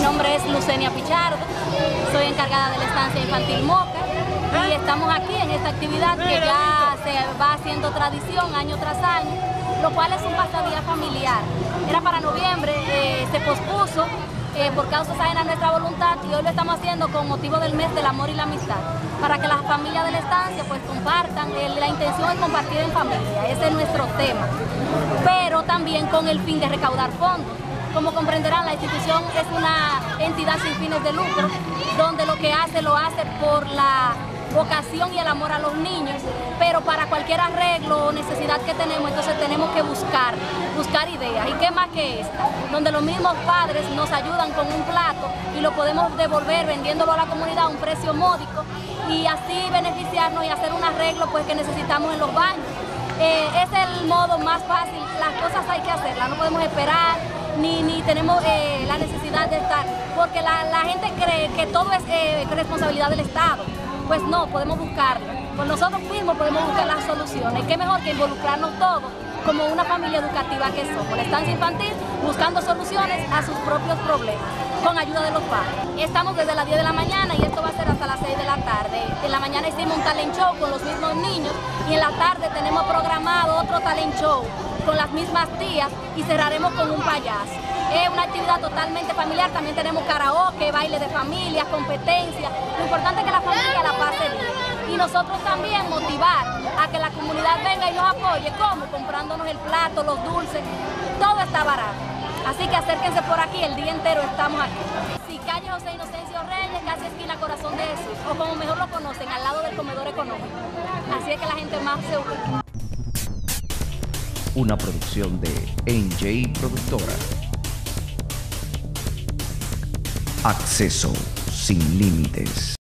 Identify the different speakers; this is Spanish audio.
Speaker 1: nombre es Lucenia Pichardo, soy encargada de la estancia infantil Moca y estamos aquí en esta actividad que ya se va haciendo tradición año tras año, lo cual es un pasadía familiar. Era para noviembre, se pospuso por causas ajenas a nuestra voluntad y hoy lo estamos haciendo con motivo del mes del amor y la amistad, para que las familias de la estancia pues compartan. La intención es compartir en familia, ese es nuestro tema, pero también con el fin de recaudar fondos. Como comprenderán, la institución es una entidad sin fines de lucro, donde lo que hace lo hace por la vocación y el amor a los niños, pero para cualquier arreglo o necesidad que tenemos, entonces tenemos que buscar ideas. ¿Y qué más que esta? Donde los mismos padres nos ayudan con un plato y lo podemos devolver vendiéndolo a la comunidad a un precio módico y así beneficiarnos y hacer un arreglo pues que necesitamos en los baños. Es el modo más fácil, las cosas hay que hacerlas, no podemos esperar ni tenemos la necesidad de estar, porque la gente cree que todo es responsabilidad del Estado. Pues no, podemos buscarlo. Con nosotros mismos podemos buscar las soluciones. ¿Qué mejor que involucrarnos todos como una familia educativa que somos? La estancia infantil buscando soluciones a sus propios problemas, con ayuda de los padres. Estamos desde las 10 de la mañana y esto va a ser hasta las 6 de la tarde. En la mañana hicimos un talent show con los mismos niños y en la tarde tenemos programado otro talent show con las mismas tías y cerraremos con un payaso. Es una actividad totalmente familiar, también tenemos karaoke, baile de familia, competencia. Lo importante es que la familia la pase bien. Y nosotros también motivar a que la comunidad venga y nos apoye, como comprándonos el plato, los dulces, todo está barato. Así que acérquense por aquí, el día entero estamos aquí. Sí, calle José Inocencio Reyes, casi esquina Corazón de Jesús, o como mejor lo conocen, al lado del comedor económico. Así es que la gente más se ubica.
Speaker 2: Una producción de NJ Productora. Acceso sin límites.